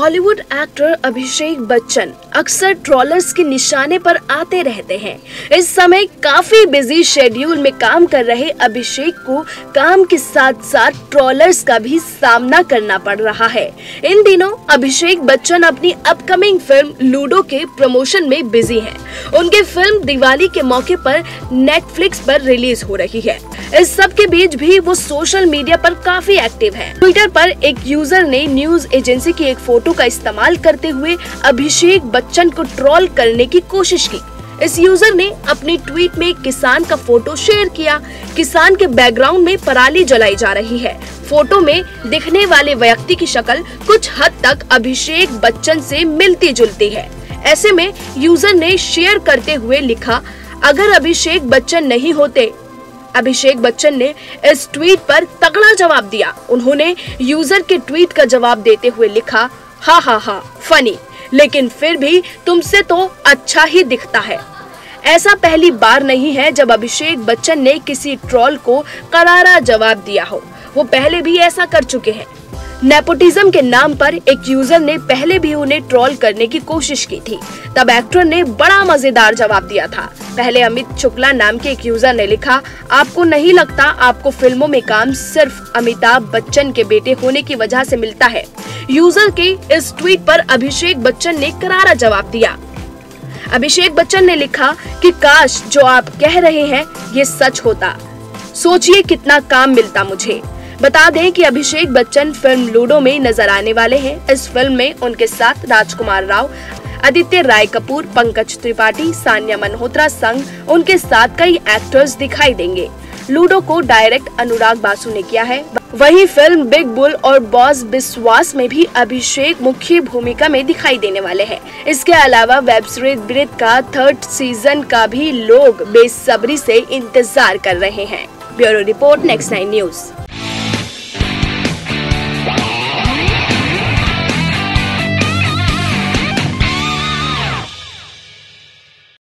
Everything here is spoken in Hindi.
बॉलीवुड एक्टर अभिषेक बच्चन अक्सर ट्रोलर्स के निशाने पर आते रहते हैं। इस समय काफी बिजी शेड्यूल में काम कर रहे अभिषेक को काम के साथ साथ ट्रोलर्स का भी सामना करना पड़ रहा है। इन दिनों अभिषेक बच्चन अपनी अपकमिंग फिल्म लूडो के प्रमोशन में बिजी हैं। उनकी फिल्म दिवाली के मौके पर नेटफ्लिक्स पर रिलीज हो रही है। इस सब के बीच भी वो सोशल मीडिया पर काफी एक्टिव हैं। ट्विटर पर एक यूजर ने न्यूज एजेंसी की एक फोटो का इस्तेमाल करते हुए अभिषेक बच्चन को ट्रोल करने की कोशिश की। इस यूजर ने अपनी ट्वीट में एक किसान का फोटो शेयर किया। किसान के बैकग्राउंड में पराली जलाई जा रही है। फोटो में दिखने वाले व्यक्ति की शक्ल कुछ हद तक अभिषेक बच्चन से मिलती जुलती है। ऐसे में यूजर ने शेयर करते हुए लिखा, अगर अभिषेक बच्चन नहीं होते। अभिषेक बच्चन ने इस ट्वीट पर तगड़ा जवाब दिया। उन्होंने यूजर के ट्वीट का जवाब देते हुए लिखा, हा फनी, लेकिन फिर भी तुमसे तो अच्छा ही दिखता है। ऐसा पहली बार नहीं है जब अभिषेक बच्चन ने किसी ट्रोल को करारा जवाब दिया हो। वो पहले भी ऐसा कर चुके हैं। नेपोटिज्म के नाम पर एक यूजर ने पहले भी उन्हें ट्रोल करने की कोशिश की थी। तब एक्टर ने बड़ा मजेदार जवाब दिया था। पहले अमित शुक्ला नाम के एक यूजर ने लिखा, आपको नहीं लगता आपको फिल्मों में काम सिर्फ अमिताभ बच्चन के बेटे होने की वजह से मिलता है। यूजर के इस ट्वीट पर अभिषेक बच्चन ने करारा जवाब दिया। अभिषेक बच्चन ने लिखा कि काश जो आप कह रहे हैं ये सच होता। सोचिए कितना काम मिलता मुझे। बता दें कि अभिषेक बच्चन फिल्म लूडो में नजर आने वाले हैं। इस फिल्म में उनके साथ राजकुमार राव, आदित्य राय कपूर, पंकज त्रिपाठी, सानिया मल्होत्रा संग उनके साथ कई एक्टर्स दिखाई देंगे। लूडो को डायरेक्ट अनुराग बासु ने किया है। वहीं फिल्म बिग बुल और बॉस बिस्वास में भी अभिषेक मुख्य भूमिका में दिखाई देने वाले हैं। इसके अलावा वेब सीरीज ब्रीथ का 3rd सीजन का भी लोग बेसब्री से इंतजार कर रहे हैं। Bureau report, next 9 news.